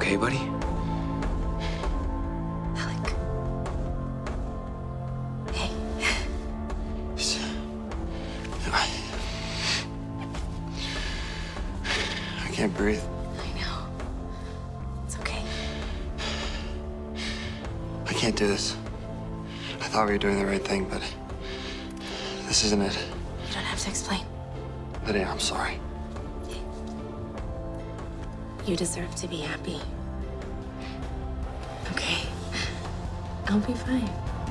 okay, buddy? Alec. Hey. I can't breathe. I know. It's okay. I can't do this. I thought we were doing the right thing, but this isn't it. You don't have to explain. Lydia, I'm sorry. You deserve to be happy. Okay. I'll be fine.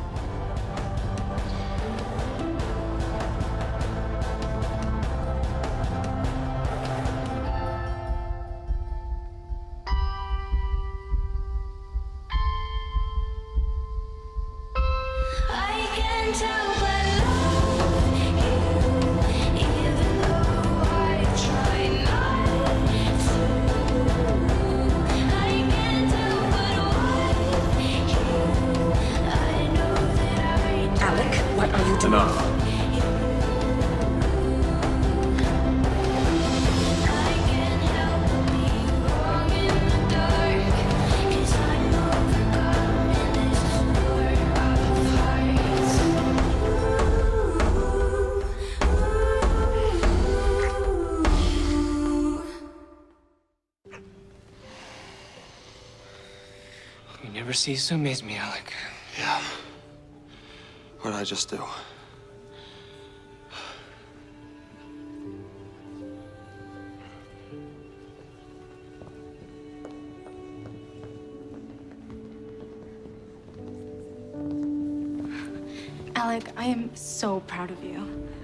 I can tell by love you, even though I try not to. I can't help but want you. I know that Alec, what are you doing? Enough. I can't help but be wrong in the dark, 'cause I'm overcome in this war of hearts. You never cease to amaze me, Alec. Yeah. What did I just do? Alec, I am so proud of you.